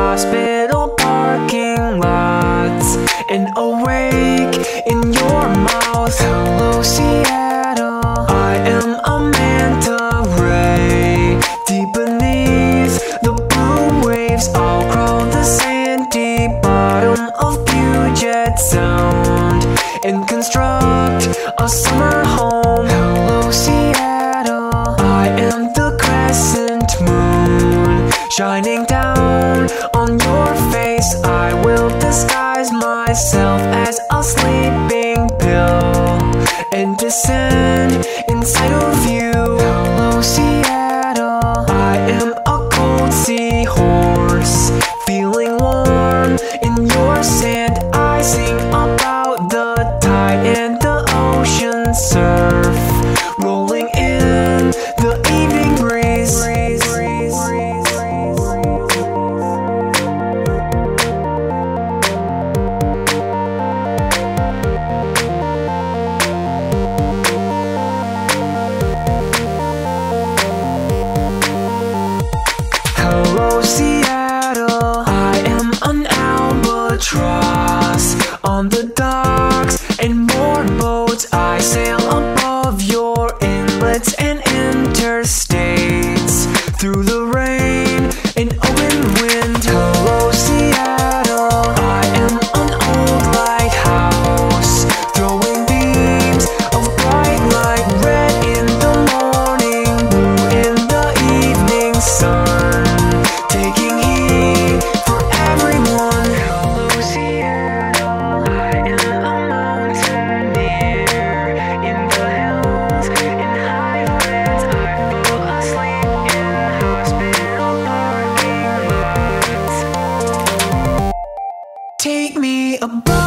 hospital parking lots, and awake in your mouth. Hello, Seattle. I am a manta ray. Deep beneath the blue waves, I'll crawl the sandy bottom of Puget Sound and construct a summer home. Hello, Seattle. I am the crescent moon shining down on your face. I will disguise myself as a sleeping pill and descend inside of you. Hello, Seattle. I am a cold seahorse, feeling warm in your sand. I sing about the tide and the ocean surf, rolling in the evening breeze. Hello, Seattle. I am an albatross on the docks and more boats. I sail above your inlets and interstates, through the rain and open wind. Hello, Seattle. I am an old lighthouse, throwing beams of bright light, red in the morning, blue in the evening sun, taking heat for everyone. Hello, Seattle. I am a mountaineer in the hills and highlands. I fall asleep in hospital parking lots. Take me above